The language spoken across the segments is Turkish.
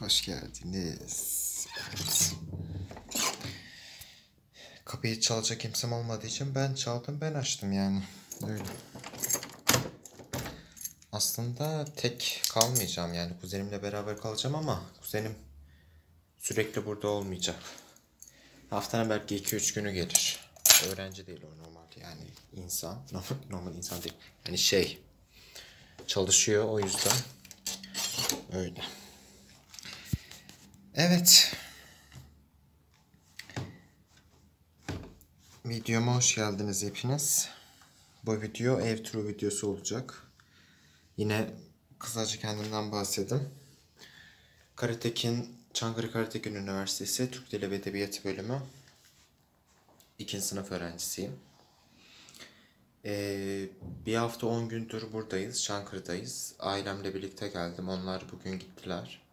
Hoş geldiniz. Evet. Kapıyı çalacak kimsem olmadığı için ben çaldım, ben açtım yani. Öyle. Aslında tek kalmayacağım yani, kuzenimle beraber kalacağım ama kuzenim sürekli burada olmayacak. Haftanın belki 2-3 günü gelir. Öğrenci değil o, normal yani insan. Normal insan değil. Yani çalışıyor, o yüzden öyle. Evet. Videoma hoş geldiniz hepiniz. Bu video ev turu videosu olacak. Yine kısaca kendimden bahsedeyim. Çankırı Karatekin Üniversitesi Türk Dili ve Edebiyatı Bölümü 2. sınıf öğrencisiyim. Bir hafta 10 gündür buradayız, Çankırı'dayız. Ailemle birlikte geldim, onlar bugün gittiler.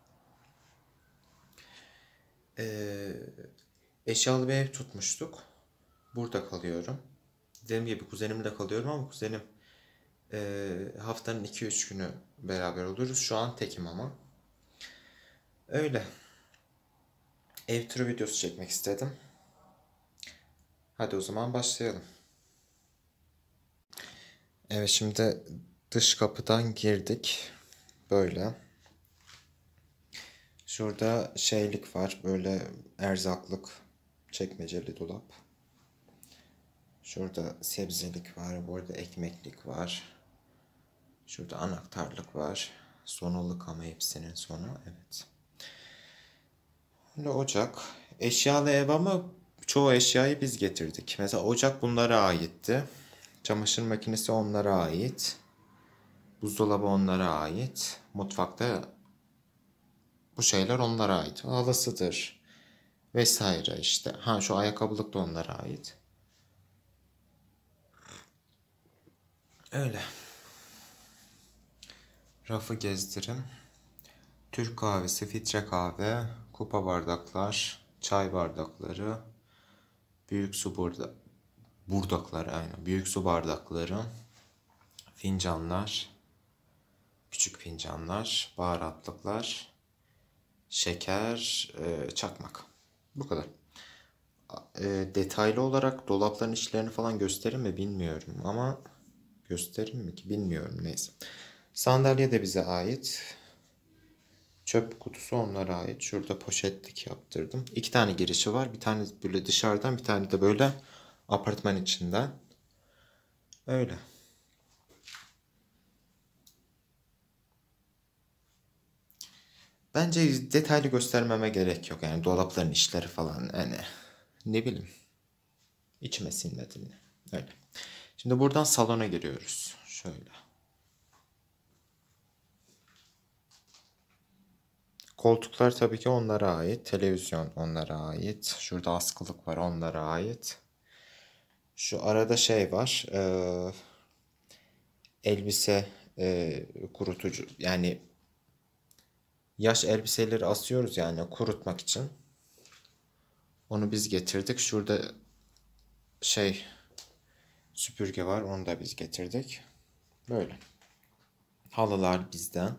Eşyalı bir ev tutmuştuk. Burada kalıyorum. Dediğim gibi kuzenimle kalıyorum ama kuzenim haftanın 2-3 günü beraber oluruz. Şu an tekim ama. Öyle. Ev turu videosu çekmek istedim. Hadi o zaman başlayalım. Evet, şimdi dış kapıdan girdik. Böyle. Şurada şeylik var. Böyle erzaklık. Çekmeceli dolap. Şurada sebzelik var. Burada ekmeklik var. Şurada anahtarlık var. Sonalık ama hepsinin sonu. Evet. Böyle ocak. Eşyalı ev ama çoğu eşyayı biz getirdik. Mesela ocak bunlara aitti. Çamaşır makinesi onlara ait. Buzdolabı onlara ait. Mutfakta bu şeyler onlara ait. Halısıdır vesaire işte. Ha, şu ayakkabılık da onlara ait. Öyle. Rafı gezdirim. Türk kahvesi, filtre kahve, kupa bardaklar, çay bardakları, büyük su bardakları, aynen. Büyük su bardakları, fincanlar, küçük fincanlar, baharatlıklar, şeker, çakmak. Bu kadar. Detaylı olarak dolapların içlerini falan gösterir mi bilmiyorum ama gösterir mi ki bilmiyorum, neyse. Sandalye de bize ait. Çöp kutusu onlara ait. Şurada poşetlik yaptırdım. 2 tane girişi var. Bir tane böyle dışarıdan, bir tane de böyle apartman içinden. Öyle. Bence detaylı göstermeme gerek yok. Yani dolapların işleri falan, yani ne bileyim. İçime sinmedi. Öyle. Şimdi buradan salona giriyoruz. Şöyle. Koltuklar tabii ki onlara ait. Televizyon onlara ait. Şurada askılık var, onlara ait. Şu arada şey var. Elbise kurutucu. Yani yaş elbiseleri asıyoruz yani kurutmak için. Onu biz getirdik. Şurada şey süpürge var. Onu da biz getirdik. Böyle. Halılar bizden.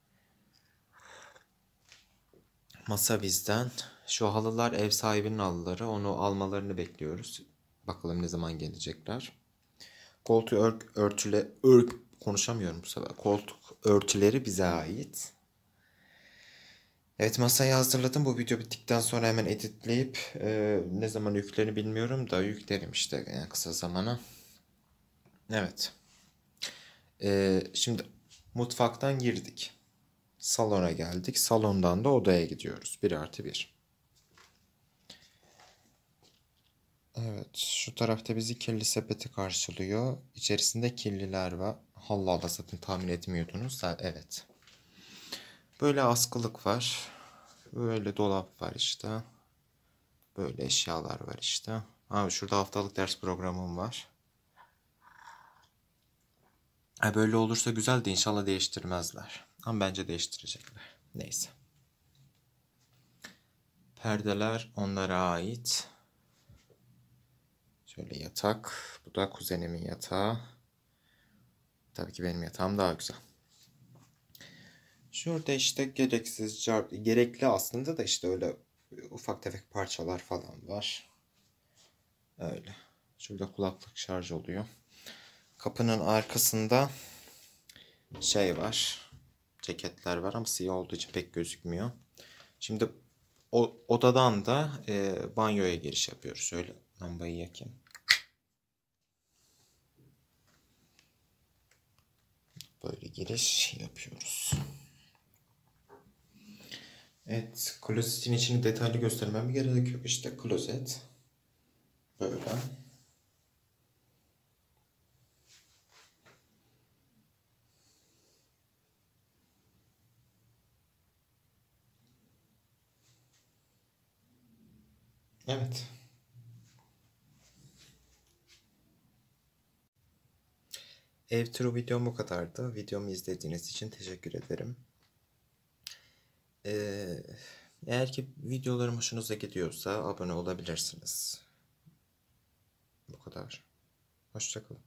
Masa bizden. Şu halılar ev sahibinin halıları. Onu almalarını bekliyoruz. Bakalım ne zaman gelecekler. Koltuk konuşamıyorum bu sefer. Koltuk örtüleri bize ait. Evet, masayı hazırladım. Bu video bittikten sonra hemen editleyip ne zaman yüklerini bilmiyorum da yüklerim işte yani kısa zamana. Evet. Şimdi mutfaktan girdik. Salona geldik. Salondan da odaya gidiyoruz. 1+1. Evet. Şu tarafta bizi kirli sepeti karşılıyor. İçerisinde kirliler var. Allah Allah, zaten tahmin etmiyordunuz da evet. Böyle askılık var. Böyle dolap var işte. Böyle eşyalar var işte. Abi şurada haftalık ders programım var. Böyle olursa güzel de inşallah değiştirmezler. Ama bence değiştirecekler. Neyse. Perdeler onlara ait. Şöyle yatak. Bu da kuzenimin yatağı. Tabii ki benim yatağım daha güzel. Şurada işte gerekli aslında da işte öyle ufak tefek parçalar falan var. Öyle. Şurada kulaklık şarj oluyor. Kapının arkasında şey var. Ceketler var ama siyah olduğu için pek gözükmüyor. Şimdi odadan da banyoya giriş yapıyoruz. Şöyle lambayı yakayım. Böyle giriş yapıyoruz. Evet, klozetin içini detaylı göstermem gerek yok. İşte klozet. Böyle. Evet. Ev turu videom bu kadardı. Videomu izlediğiniz için teşekkür ederim. Ee, Eğer ki videolarım hoşunuza gidiyorsa abone olabilirsiniz. Bu kadar. Hoşça kalın.